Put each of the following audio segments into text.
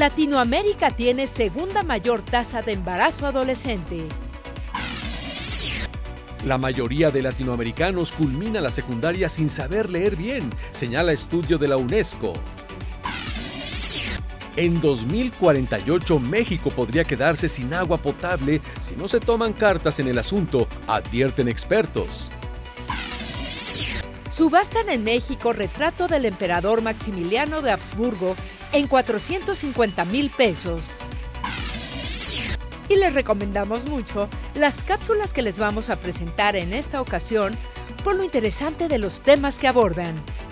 Latinoamérica tiene segunda mayor tasa de embarazo adolescente. La mayoría de latinoamericanos culmina la secundaria sin saber leer bien, señala estudio de la UNESCO. En 2048, México podría quedarse sin agua potable si no se toman cartas en el asunto, advierten expertos. Subastan en México retrato del emperador Maximiliano de Habsburgo en 450,000 pesos. Y les recomendamos mucho las cápsulas que les vamos a presentar en esta ocasión por lo interesante de los temas que abordan.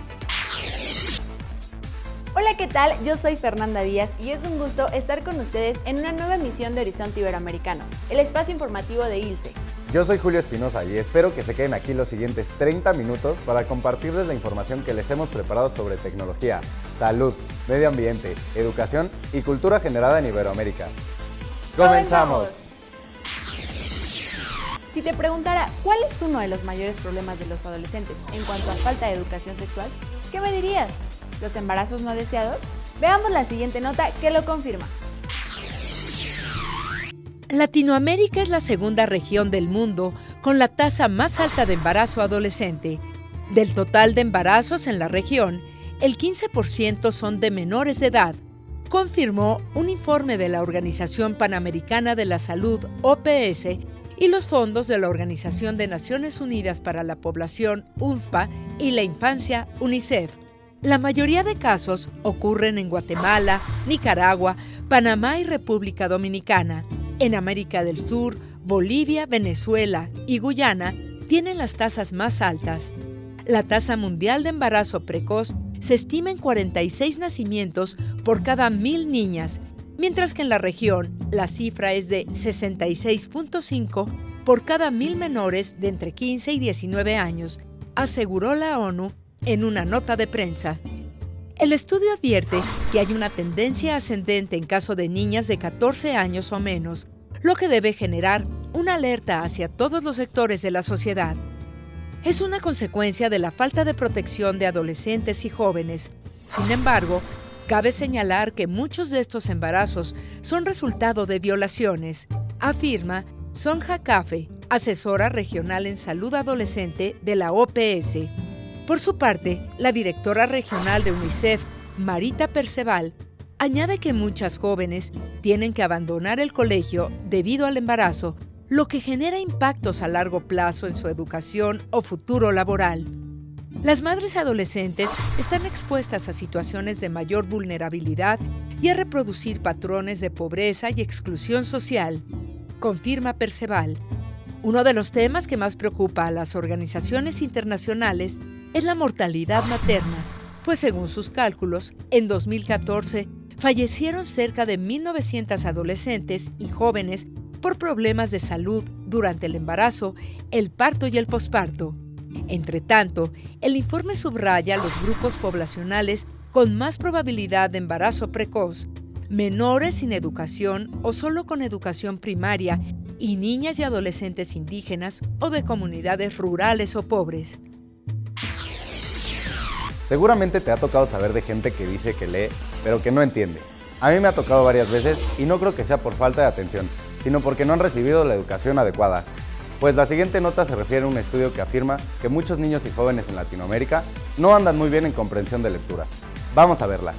Hola, ¿qué tal? Yo soy Fernanda Díaz y es un gusto estar con ustedes en una nueva emisión de Horizonte Iberoamericano, el espacio informativo de ILCE. Yo soy Julio Espinosa y espero que se queden aquí los siguientes 30 minutos para compartirles la información que les hemos preparado sobre tecnología, salud, medio ambiente, educación y cultura generada en Iberoamérica. ¡Comenzamos! Si te preguntara cuál es uno de los mayores problemas de los adolescentes en cuanto a falta de educación sexual, ¿qué me dirías? ¿Los embarazos no deseados? Veamos la siguiente nota que lo confirma. Latinoamérica es la segunda región del mundo con la tasa más alta de embarazo adolescente. Del total de embarazos en la región, el 15% son de menores de edad, confirmó un informe de la Organización Panamericana de la Salud, OPS, y los fondos de la Organización de Naciones Unidas para la Población, UNFPA, y la Infancia, UNICEF. La mayoría de casos ocurren en Guatemala, Nicaragua, Panamá y República Dominicana. En América del Sur, Bolivia, Venezuela y Guyana tienen las tasas más altas. La tasa mundial de embarazo precoz se estima en 46 nacimientos por cada 1,000 niñas, mientras que en la región la cifra es de 66.5 por cada 1,000 menores de entre 15 y 19 años, aseguró la ONU en una nota de prensa. El estudio advierte que hay una tendencia ascendente en caso de niñas de 14 años o menos, lo que debe generar una alerta hacia todos los sectores de la sociedad. Es una consecuencia de la falta de protección de adolescentes y jóvenes. Sin embargo, cabe señalar que muchos de estos embarazos son resultado de violaciones, afirma Sonja Cafe, asesora regional en salud adolescente de la OPS. Por su parte, la directora regional de UNICEF, Marita Perceval, añade que muchas jóvenes tienen que abandonar el colegio debido al embarazo, lo que genera impactos a largo plazo en su educación o futuro laboral. Las madres adolescentes están expuestas a situaciones de mayor vulnerabilidad y a reproducir patrones de pobreza y exclusión social, confirma Perceval. Uno de los temas que más preocupa a las organizaciones internacionales es la mortalidad materna, pues según sus cálculos, en 2014 fallecieron cerca de 1,900 adolescentes y jóvenes por problemas de salud durante el embarazo, el parto y el posparto. Entre tanto, el informe subraya los grupos poblacionales con más probabilidad de embarazo precoz, menores sin educación o solo con educación primaria y niñas y adolescentes indígenas o de comunidades rurales o pobres. Seguramente te ha tocado saber de gente que dice que lee, pero que no entiende. A mí me ha tocado varias veces y no creo que sea por falta de atención, sino porque no han recibido la educación adecuada. Pues la siguiente nota se refiere a un estudio que afirma que muchos niños y jóvenes en Latinoamérica no andan muy bien en comprensión de lectura. Vamos a verla.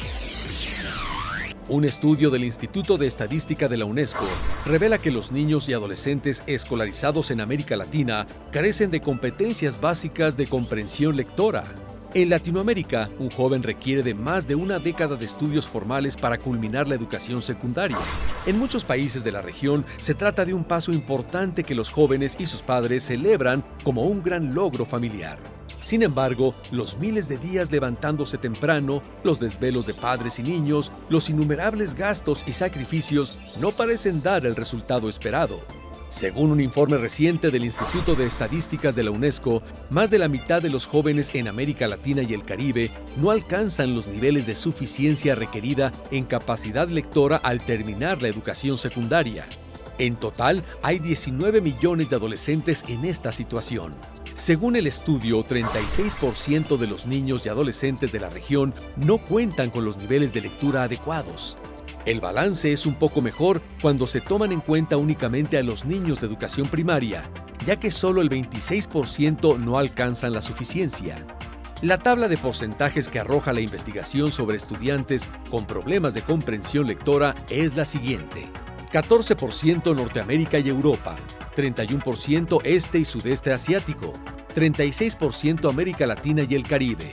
Un estudio del Instituto de Estadística de la UNESCO revela que los niños y adolescentes escolarizados en América Latina carecen de competencias básicas de comprensión lectora. En Latinoamérica, un joven requiere de más de una década de estudios formales para culminar la educación secundaria. En muchos países de la región, se trata de un paso importante que los jóvenes y sus padres celebran como un gran logro familiar. Sin embargo, los miles de días levantándose temprano, los desvelos de padres y niños, los innumerables gastos y sacrificios no parecen dar el resultado esperado. Según un informe reciente del Instituto de Estadísticas de la UNESCO, más de la mitad de los jóvenes en América Latina y el Caribe no alcanzan los niveles de suficiencia requerida en capacidad lectora al terminar la educación secundaria. En total, hay 19 millones de adolescentes en esta situación. Según el estudio, 36% de los niños y adolescentes de la región no cuentan con los niveles de lectura adecuados. El balance es un poco mejor cuando se toman en cuenta únicamente a los niños de educación primaria, ya que solo el 26% no alcanzan la suficiencia. La tabla de porcentajes que arroja la investigación sobre estudiantes con problemas de comprensión lectora es la siguiente: 14% Norteamérica y Europa, 31% Este y Sudeste Asiático, 36% América Latina y el Caribe,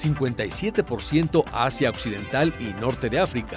57% Asia Occidental y Norte de África,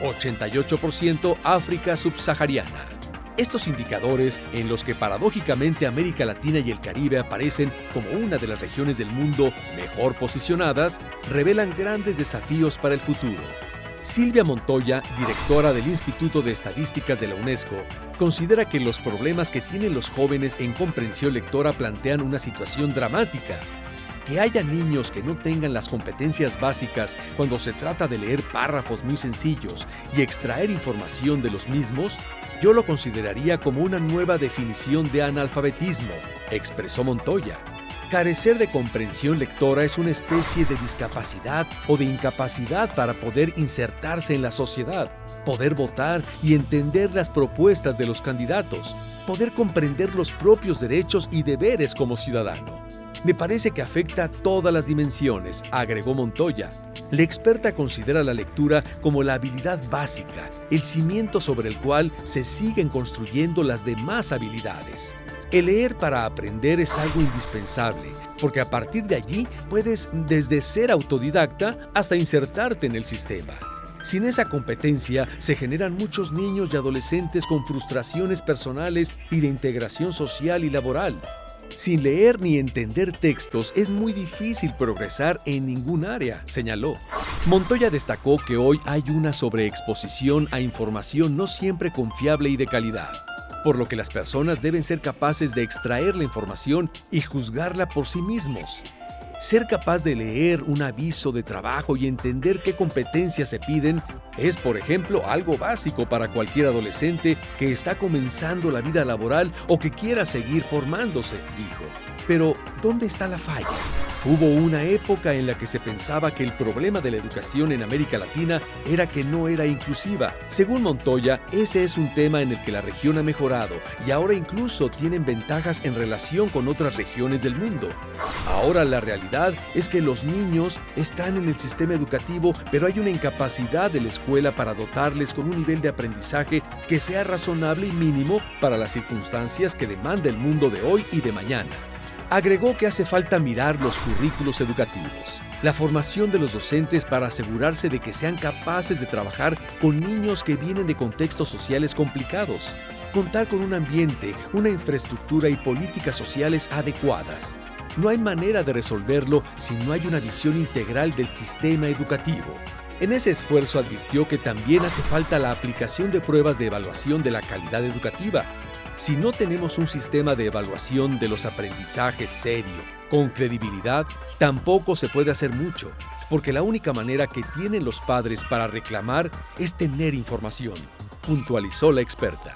88% África subsahariana. Estos indicadores, en los que paradójicamente América Latina y el Caribe aparecen como una de las regiones del mundo mejor posicionadas, revelan grandes desafíos para el futuro. Silvia Montoya, directora del Instituto de Estadísticas de la UNESCO, considera que los problemas que tienen los jóvenes en comprensión lectora plantean una situación dramática. Que haya niños que no tengan las competencias básicas cuando se trata de leer párrafos muy sencillos y extraer información de los mismos, yo lo consideraría como una nueva definición de analfabetismo, expresó Montoya. Carecer de comprensión lectora es una especie de discapacidad o de incapacidad para poder insertarse en la sociedad, poder votar y entender las propuestas de los candidatos, poder comprender los propios derechos y deberes como ciudadano. Me parece que afecta a todas las dimensiones, agregó Montoya. La experta considera la lectura como la habilidad básica, el cimiento sobre el cual se siguen construyendo las demás habilidades. El leer para aprender es algo indispensable, porque a partir de allí puedes desde ser autodidacta hasta insertarte en el sistema. Sin esa competencia se generan muchos niños y adolescentes con frustraciones personales y de integración social y laboral. Sin leer ni entender textos es muy difícil progresar en ningún área, señaló. Montoya destacó que hoy hay una sobreexposición a información no siempre confiable y de calidad, por lo que las personas deben ser capaces de extraer la información y juzgarla por sí mismos. Ser capaz de leer un aviso de trabajo y entender qué competencias se piden es, por ejemplo, algo básico para cualquier adolescente que está comenzando la vida laboral o que quiera seguir formándose, dijo. Pero, ¿dónde está la falla? Hubo una época en la que se pensaba que el problema de la educación en América Latina era que no era inclusiva. Según Montoya, ese es un tema en el que la región ha mejorado y ahora incluso tienen ventajas en relación con otras regiones del mundo. Ahora la realidad es que los niños están en el sistema educativo, pero hay una incapacidad de la escuela para dotarles con un nivel de aprendizaje que sea razonable y mínimo para las circunstancias que demanda el mundo de hoy y de mañana. Agregó que hace falta mirar los currículos educativos, la formación de los docentes para asegurarse de que sean capaces de trabajar con niños que vienen de contextos sociales complicados, contar con un ambiente, una infraestructura y políticas sociales adecuadas. No hay manera de resolverlo si no hay una visión integral del sistema educativo. En ese esfuerzo advirtió que también hace falta la aplicación de pruebas de evaluación de la calidad educativa. Si no tenemos un sistema de evaluación de los aprendizajes serio, con credibilidad, tampoco se puede hacer mucho, porque la única manera que tienen los padres para reclamar es tener información, puntualizó la experta.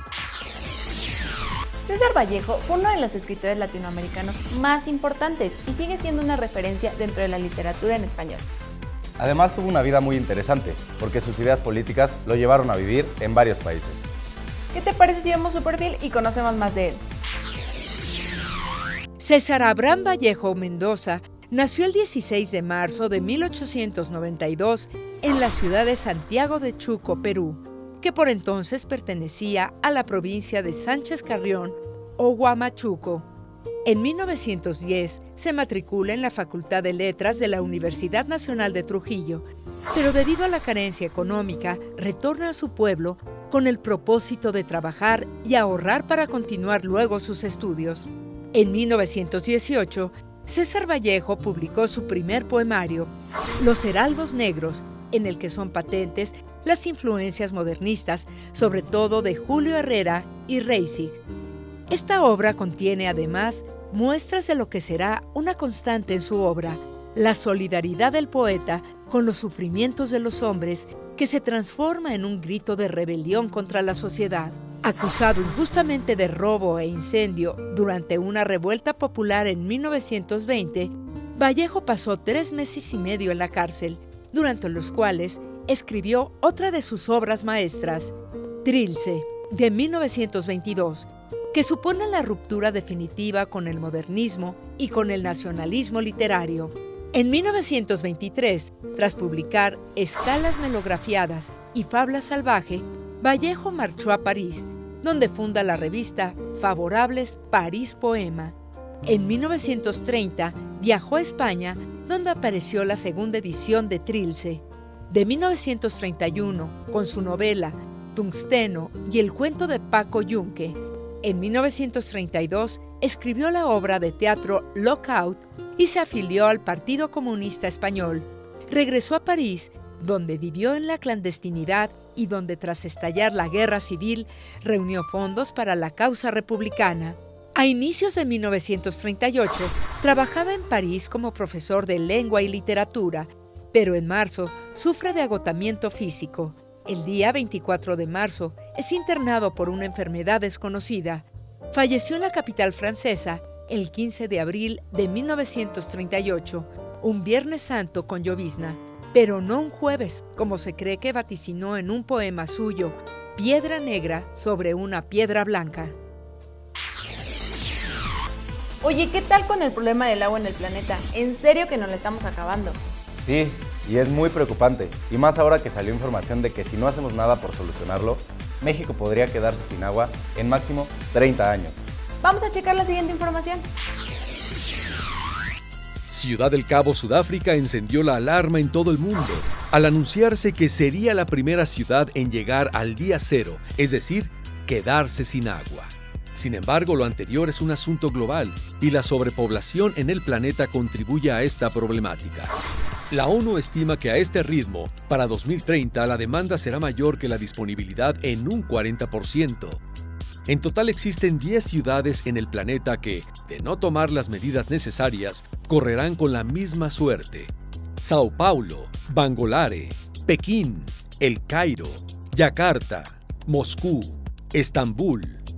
César Vallejo fue uno de los escritores latinoamericanos más importantes y sigue siendo una referencia dentro de la literatura en español. Además tuvo una vida muy interesante, porque sus ideas políticas lo llevaron a vivir en varios países. ¿Qué te parece si vemos su perfil y conocemos más de él? César Abraham Vallejo Mendoza nació el 16 de marzo de 1892 en la ciudad de Santiago de Chuco, Perú, que por entonces pertenecía a la provincia de Sánchez Carrión o Huamachuco. En 1910 se matricula en la Facultad de Letras de la Universidad Nacional de Trujillo, pero debido a la carencia económica retorna a su pueblo con el propósito de trabajar y ahorrar para continuar luego sus estudios. En 1918, César Vallejo publicó su primer poemario, Los Heraldos Negros, en el que son patentes las influencias modernistas, sobre todo de Julio Herrera y Reisig. Esta obra contiene además muestras de lo que será una constante en su obra, la solidaridad del poeta con los sufrimientos de los hombres, que se transforma en un grito de rebelión contra la sociedad. Acusado injustamente de robo e incendio durante una revuelta popular en 1920, Vallejo pasó 3 meses y medio en la cárcel, durante los cuales escribió otra de sus obras maestras, Trilce, de 1922, que supone la ruptura definitiva con el modernismo y con el nacionalismo literario. En 1923, tras publicar Escalas melografiadas y Fabla salvaje, Vallejo marchó a París, donde funda la revista Favorables París Poema. En 1930 viajó a España, donde apareció la segunda edición de Trilce. De 1931, con su novela Tungsteno y el cuento de Paco Yunque. En 1932 escribió la obra de teatro Lockout y se afilió al Partido Comunista Español. Regresó a París, donde vivió en la clandestinidad y donde, tras estallar la guerra civil, reunió fondos para la causa republicana. A inicios de 1938, trabajaba en París como profesor de lengua y literatura, pero en marzo sufre de agotamiento físico. El día 24 de marzo es internado por una enfermedad desconocida. Falleció en la capital francesa el 15 de abril de 1938, un Viernes Santo con llovizna, pero no un jueves, como se cree que vaticinó en un poema suyo, Piedra Negra sobre una piedra blanca. Oye, ¿qué tal con el problema del agua en el planeta? ¿En serio que nos lo estamos acabando? Sí, y es muy preocupante, y más ahora que salió información de que si no hacemos nada por solucionarlo, México podría quedarse sin agua en máximo 30 años. Vamos a checar la siguiente información. Ciudad del Cabo, Sudáfrica, encendió la alarma en todo el mundo al anunciarse que sería la primera ciudad en llegar al día cero, es decir, quedarse sin agua. Sin embargo, lo anterior es un asunto global y la sobrepoblación en el planeta contribuye a esta problemática. La ONU estima que a este ritmo, para 2030, la demanda será mayor que la disponibilidad en un 40%. En total existen 10 ciudades en el planeta que, de no tomar las medidas necesarias, correrán con la misma suerte. Sao Paulo, Bangalore, Pekín, El Cairo, Yakarta, Moscú, Estambul,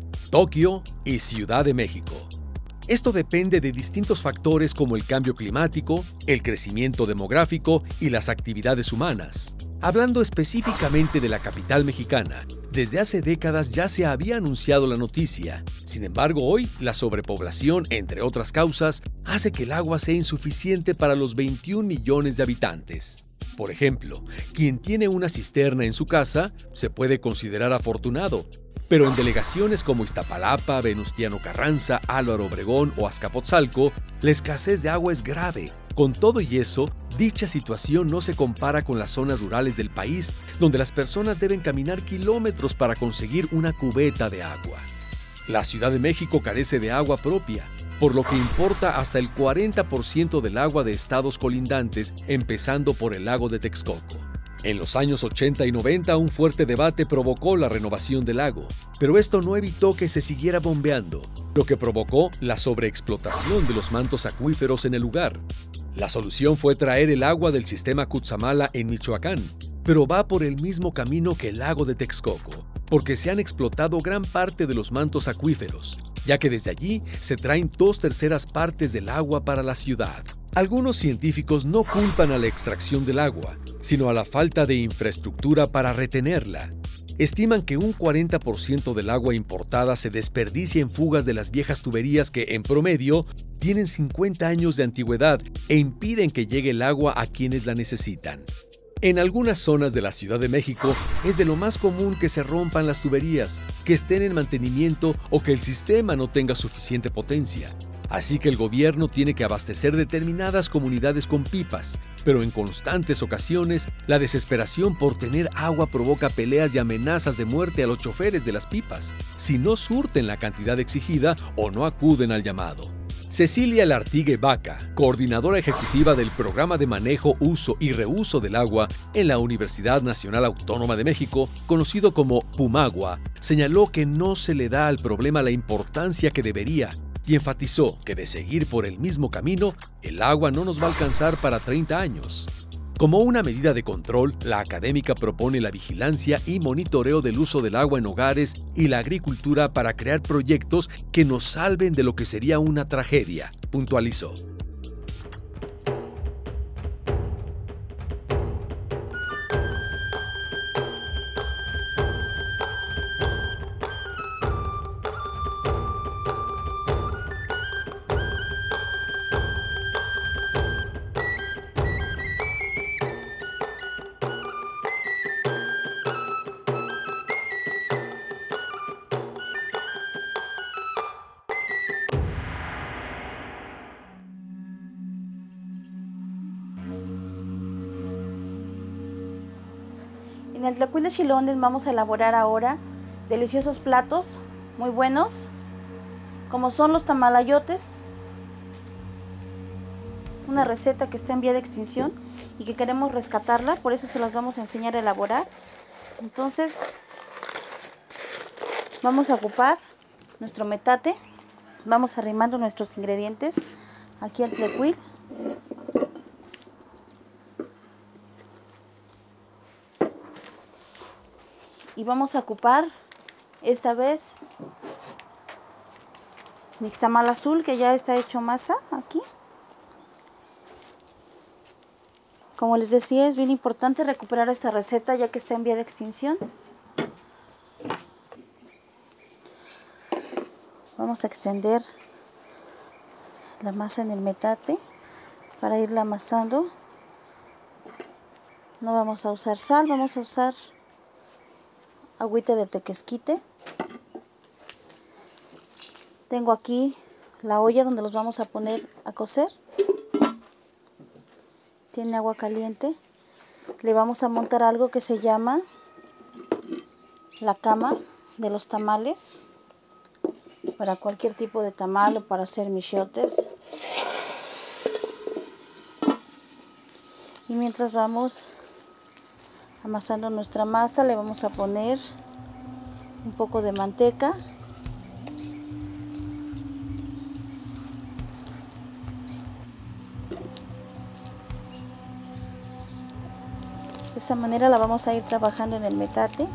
Tokio y Ciudad de México. Esto depende de distintos factores como el cambio climático, el crecimiento demográfico y las actividades humanas. Hablando específicamente de la capital mexicana, desde hace décadas ya se había anunciado la noticia. Sin embargo, hoy la sobrepoblación, entre otras causas, hace que el agua sea insuficiente para los 21 millones de habitantes. Por ejemplo, quien tiene una cisterna en su casa se puede considerar afortunado, pero en delegaciones como Iztapalapa, Venustiano Carranza, Álvaro Obregón o Azcapotzalco, la escasez de agua es grave. Con todo y eso, dicha situación no se compara con las zonas rurales del país, donde las personas deben caminar kilómetros para conseguir una cubeta de agua. La Ciudad de México carece de agua propia, por lo que importa hasta el 40% del agua de estados colindantes, empezando por el lago de Texcoco. En los años 80 y 90, un fuerte debate provocó la renovación del lago, pero esto no evitó que se siguiera bombeando, lo que provocó la sobreexplotación de los mantos acuíferos en el lugar. La solución fue traer el agua del sistema Cutzamala en Michoacán, pero va por el mismo camino que el lago de Texcoco, porque se han explotado gran parte de los mantos acuíferos, ya que desde allí se traen 2/3 partes del agua para la ciudad. Algunos científicos no culpan a la extracción del agua, sino a la falta de infraestructura para retenerla. Estiman que un 40% del agua importada se desperdicia en fugas de las viejas tuberías que, en promedio, tienen 50 años de antigüedad e impiden que llegue el agua a quienes la necesitan. En algunas zonas de la Ciudad de México es de lo más común que se rompan las tuberías, que estén en mantenimiento o que el sistema no tenga suficiente potencia. Así que el gobierno tiene que abastecer determinadas comunidades con pipas, pero en constantes ocasiones la desesperación por tener agua provoca peleas y amenazas de muerte a los choferes de las pipas, si no surten la cantidad exigida o no acuden al llamado. Cecilia Lartigue Vaca, coordinadora ejecutiva del Programa de Manejo, Uso y Reuso del Agua en la Universidad Nacional Autónoma de México, conocido como Pumagua, señaló que no se le da al problema la importancia que debería y enfatizó que de seguir por el mismo camino, el agua no nos va a alcanzar para 30 años. Como una medida de control, la académica propone la vigilancia y monitoreo del uso del agua en hogares y la agricultura para crear proyectos que nos salven de lo que sería una tragedia, puntualizó. En el Tlacuil de Xilones vamos a elaborar ahora deliciosos platos muy buenos, como son los tamalayotes, una receta que está en vía de extinción y que queremos rescatarla, por eso se las vamos a enseñar a elaborar. Entonces vamos a ocupar nuestro metate, vamos arrimando nuestros ingredientes aquí al tlacuil. Y vamos a ocupar esta vez nixtamal azul, que ya está hecho masa aquí. Como les decía, es bien importante recuperar esta receta ya que está en vía de extinción. Vamos a extender la masa en el metate para irla amasando. No vamos a usar sal, vamos a usar agüita de tequesquite. Tengo aquí la olla donde los vamos a poner a cocer. Tiene agua caliente. Le vamos a montar algo que se llama la cama de los tamales, para cualquier tipo de tamal o para hacer michiotes. Y mientras vamos amasando nuestra masa, le vamos a poner un poco de manteca. De esta manera la vamos a ir trabajando en el metate.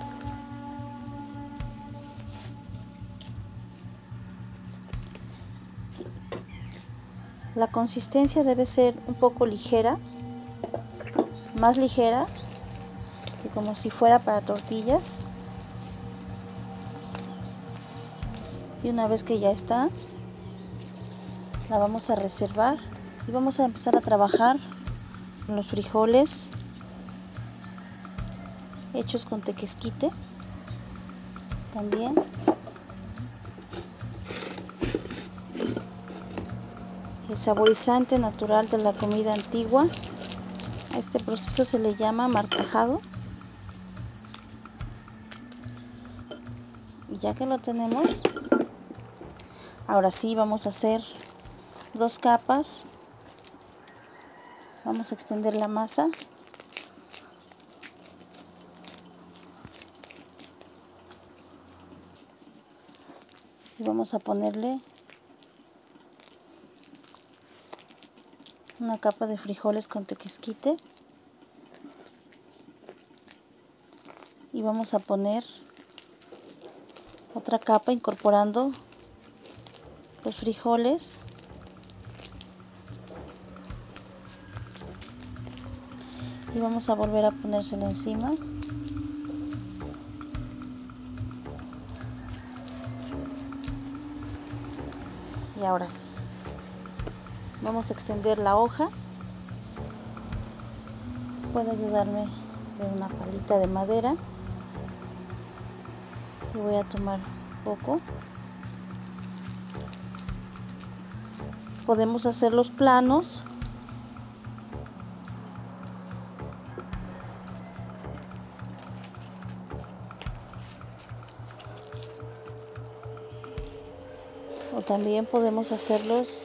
La consistencia debe ser un poco ligera, más ligera que como si fuera para tortillas. Y una vez que ya está, la vamos a reservar y vamos a empezar a trabajar con los frijoles hechos con tequesquite también. El saborizante natural de la comida antigua. A este proceso se le llama martajado. Y ya que lo tenemos, ahora sí vamos a hacer 2 capas. Vamos a extender la masa. Y vamos a ponerle una capa de frijoles con tequesquite. Y vamos a poner otra capa incorporando los frijoles. Y vamos a volver a ponérsela encima. Y ahora sí, vamos a extender la hoja. Puede ayudarme de una palita de madera. Y voy a tomar un poco. Podemos hacerlos planos. O también podemos hacerlos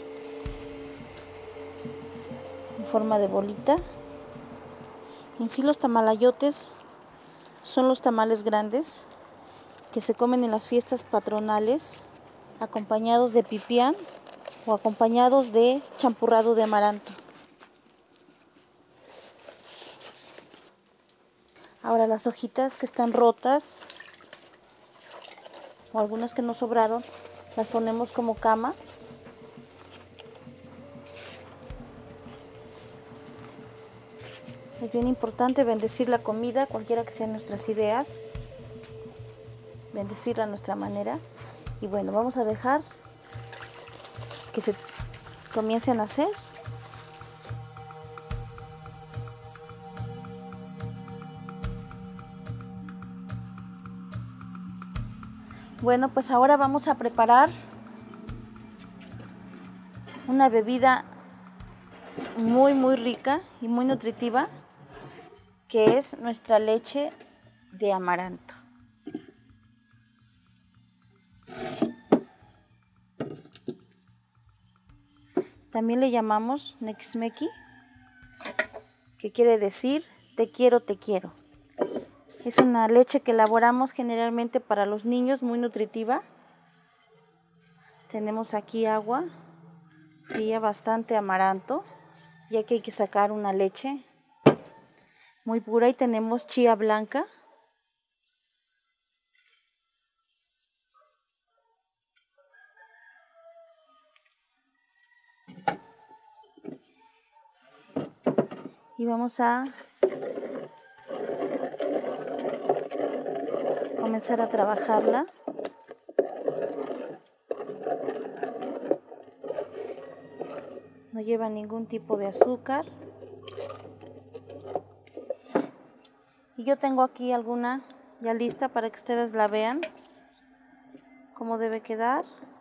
en forma de bolita. En sí, los tamalayotes son los tamales grandes que se comen en las fiestas patronales, acompañados de pipián o acompañados de champurrado de amaranto. Ahora, las hojitas que están rotas o algunas que nos sobraron, las ponemos como cama. Es bien importante bendecir la comida, cualquiera que sean nuestras ideas, bendecirla a nuestra manera. Y bueno, vamos a dejar que se comiencen a hacer. Bueno, pues ahora vamos a preparar una bebida muy rica y muy nutritiva, que es nuestra leche de amaranto. También le llamamos Nexmequi, que quiere decir te quiero, te quiero. Es una leche que elaboramos generalmente para los niños, muy nutritiva. Tenemos aquí agua fría, bastante amaranto, ya que hay que sacar una leche muy pura, y tenemos chía blanca. Y vamos a comenzar a trabajarla. No lleva ningún tipo de azúcar. Y yo tengo aquí alguna ya lista para que ustedes la vean cómo debe quedar.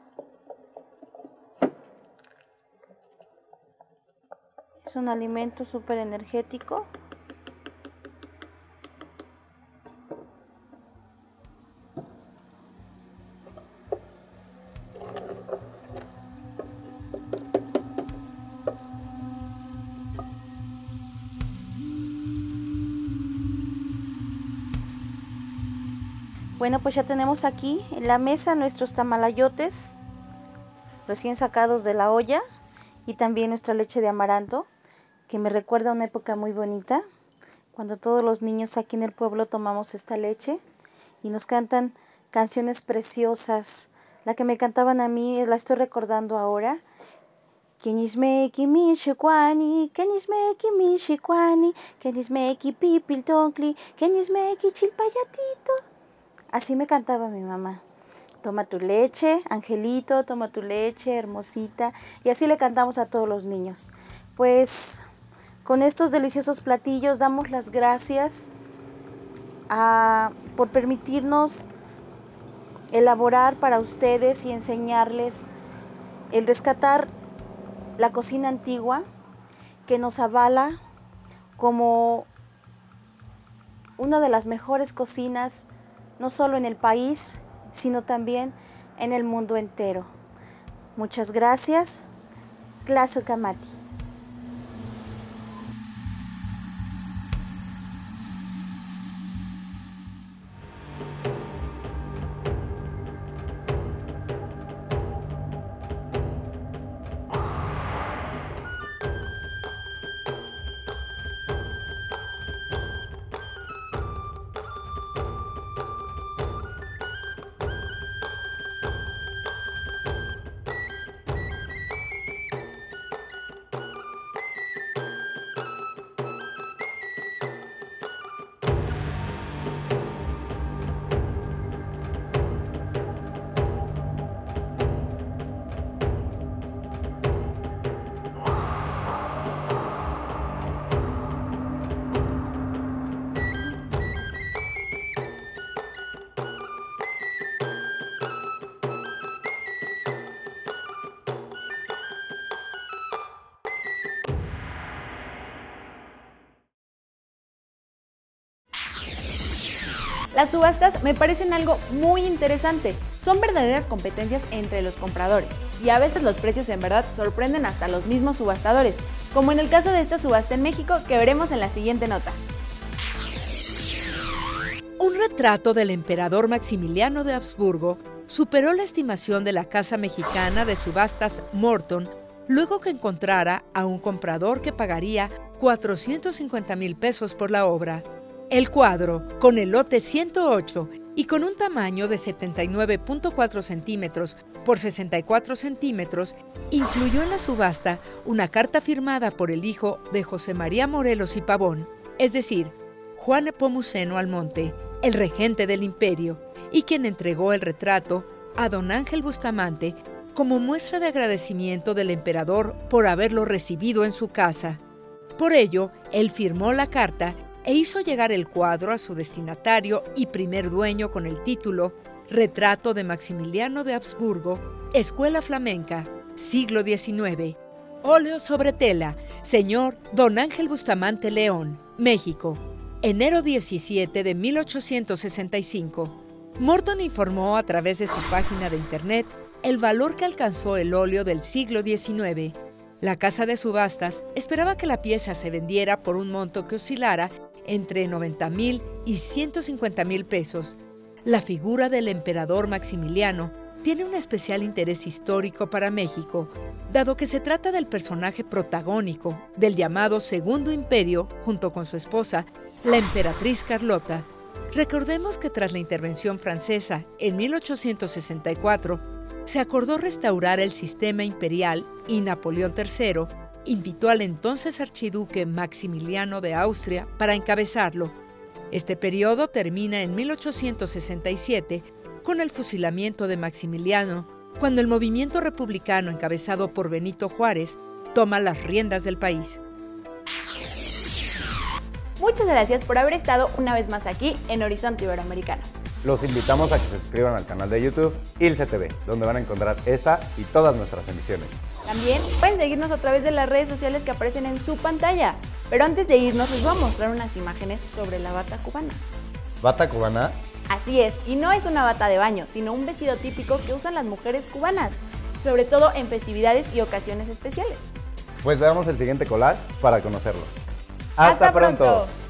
Es un alimento súper energético. Bueno, pues ya tenemos aquí en la mesa nuestros tamalayotes recién sacados de la olla y también nuestra leche de amaranto, que me recuerda a una época muy bonita, cuando todos los niños aquí en el pueblo tomamos esta leche y nos cantan canciones preciosas. La que me cantaban a mí la estoy recordando ahora. Kenismeki mishikwani, kenismeki mishikwani, kenismeki pipiltonkli, kenismeki chilpayatito. Así me cantaba mi mamá. Toma tu leche, Angelito, toma tu leche, hermosita. Y así le cantamos a todos los niños. Pues con estos deliciosos platillos damos las gracias por permitirnos elaborar para ustedes y enseñarles el rescatar la cocina antigua que nos avala como una de las mejores cocinas, no solo en el país, sino también en el mundo entero. Muchas gracias. Claso Kamati. Las subastas me parecen algo muy interesante. Son verdaderas competencias entre los compradores y a veces los precios en verdad sorprenden hasta los mismos subastadores, como en el caso de esta subasta en México que veremos en la siguiente nota. Un retrato del emperador Maximiliano de Habsburgo superó la estimación de la casa mexicana de subastas Morton luego que encontrara a un comprador que pagaría 450,000 pesos por la obra. El cuadro, con el lote 108 y con un tamaño de 79.4 centímetros por 64 centímetros, incluyó en la subasta una carta firmada por el hijo de José María Morelos y Pavón, es decir, Juan Nepomuceno Almonte, el regente del imperio, y quien entregó el retrato a don Ángel Bustamante como muestra de agradecimiento del emperador por haberlo recibido en su casa. Por ello, él firmó la carta e hizo llegar el cuadro a su destinatario y primer dueño con el título Retrato de Maximiliano de Habsburgo, Escuela Flamenca, siglo XIX, óleo sobre tela, señor don Ángel Bustamante León, México. Enero 17 de 1865. Morton informó a través de su página de internet el valor que alcanzó el óleo del siglo XIX. La casa de subastas esperaba que la pieza se vendiera por un monto que oscilara entre 90,000 y 150,000 pesos. La figura del emperador Maximiliano tiene un especial interés histórico para México, dado que se trata del personaje protagónico del llamado Segundo Imperio junto con su esposa, la emperatriz Carlota. Recordemos que tras la intervención francesa en 1864, se acordó restaurar el sistema imperial y Napoleón III invitó al entonces archiduque Maximiliano de Austria para encabezarlo. Este periodo termina en 1867 con el fusilamiento de Maximiliano, cuando el movimiento republicano encabezado por Benito Juárez toma las riendas del país. Muchas gracias por haber estado una vez más aquí en Horizonte Iberoamericano. Los invitamos a que se suscriban al canal de YouTube ILCE TV, donde van a encontrar esta y todas nuestras emisiones. También pueden seguirnos a través de las redes sociales que aparecen en su pantalla. Pero antes de irnos les voy a mostrar unas imágenes sobre la bata cubana. ¿Bata cubana? Así es, y no es una bata de baño, sino un vestido típico que usan las mujeres cubanas, sobre todo en festividades y ocasiones especiales. Pues veamos el siguiente collage para conocerlo. ¡Hasta pronto!